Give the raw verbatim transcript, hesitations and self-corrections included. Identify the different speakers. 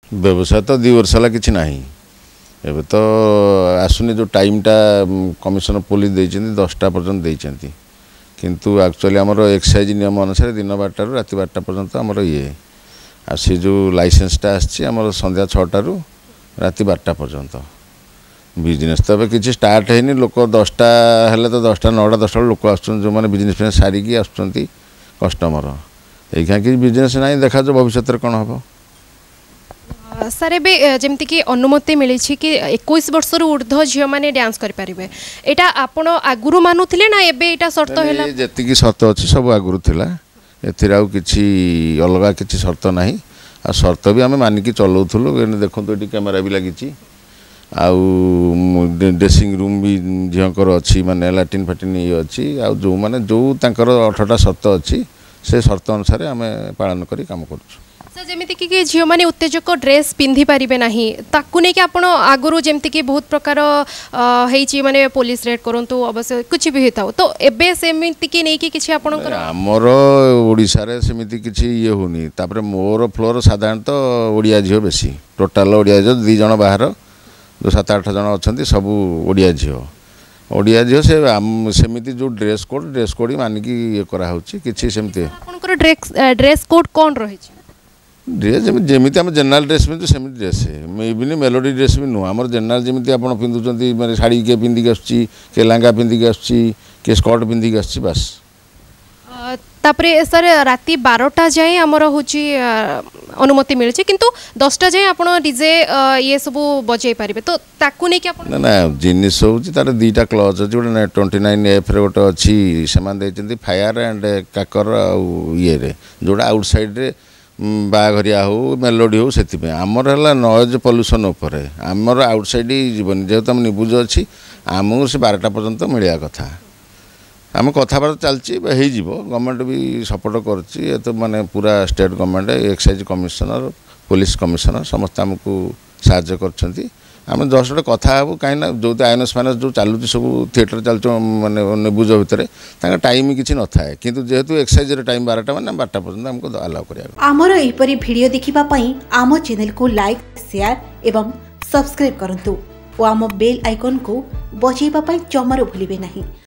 Speaker 1: व्यवसाय तो दुई वर्ष है कि ना एबे तो आसुनी जो टाइमटा कमिशनर पुलिस देते दसटा पर्यटन देते किंतु एक्चुअली आमर एक्साइज नियम अनुसार दिन बारटार रात बारटा पर्यंत आमर ये आ सी जो लाइसेंसटा आमर संध्या छटारू रात बारटा पर्यंत बिजनेस तो ए कि स्टार्ट है लोक दसटा हेल्ले तो दसटा नौटा दसटा लोक आस जो मैंने बिजनेस सारिकी आसुँच कस्टमर ये कि बिजनेस ना देखा जो भविष्य कौन हम
Speaker 2: सर ए जमती कि अनुमति मिली कि इक्कीस वर्ष ऊर्ध्व झील मैंने डांस करें यहाँ आपण आगुरी मानुले ना एबे एटा शर्त है
Speaker 1: जी शर्त अच्छी सब आगुरी थिला एथिर आउ किछि अलगा किछि शर्त ना आ शर्त भी आम मानिकी चलाऊलु देखो ये कैमेरा भी लगी ड्रेसिंग रूम भी झीकर अच्छी माने लाट्रिन फाट्रिन ये अच्छी आ जो माने जो तांकर अठटा शर्त अच्छी से शर्त अनुसार आम पालन करी काम करूँ
Speaker 2: जमीती कि झील मैंने उत्तेजक ड्रेस पिंधि पारे ना ताकू नहीं कि आप आगुरी जमती कि बहुत प्रकार माने पुलिस रेड करूँ अवश्य कुछ भी होता तो एबे सेमिति कि नहीं कि किछि आपनकर
Speaker 1: हमर ओडिसा रे सेमिति किछि ये होनी तापर मोर फ्लोर साधारणतः ओडिया झील बेसी टोटाल ओडिया झील दुई जन बाहर जो सात आठ जन अच्छा सब ओडिया झील ओडिया झील से सेमिति जो ड्रेस कोड ड्रेस कोड मानिकी ये करा होछि किछि सेमिति
Speaker 2: आपनकर ड्रेस ड्रेस कोड कोन रही
Speaker 1: ड्रेस जमी आम जेनराल ड्रेस पिंधु सेम ड्रेस इवन मेलोडी ड्रेस भी नुह आम जेनराल जमी आप पिंधुंट मैंने शाड़ी किए पिंधिक आसुच्ची किए लहंगा पिंधिक आसुच्ची किए स्कर्ट पिंधिक आसुच्ची बास
Speaker 2: तापरे सर राति बारटा जाए आमर हूँ अनुमति मिली किंतु दसटा जाए आप डीजे ये सब बजे पारे तो ताकू नहीं कि
Speaker 1: ना ना जिनिस हूँ तार दुईटा क्लज अच्छी गोटे ट्वेंटी नाइन एफ रे गोटे अच्छी से फायर एंड काकर ये जोड़ा आउटसाइड रे बाघरिया हो मेलोडी हो से आमर है नॉइज पॉल्यूशन उपर आमर आउटसाइड जीवन जेहेतु आम निबुज अच्छी आमको से बारटा पर्यंत मिलवा कथा आम कथबार्ता चलती गवर्नमेंट भी सपोर्ट कर तो माने पूरा state government excise commissioner police commissioner समस्त आमको साहाय्य कर आम जस्ट गोटे कथा हूँ कहीं जो आयनस फाइनस जो चलुची सब थिएटर चलु माने निबुज भितर टाइम किसी न था किंतु जेहेतु एक्साइज टाइम बारटा मैंने बारटा पर्यटन आमको अलाउ कर
Speaker 3: आमर एपरी वीडियो देखिबा आम चैनल को लाइक शेयर एवं सब्सक्राइब करंतु और आम बेल आइकन को बजाइबा जमार भूलिबे नहीं।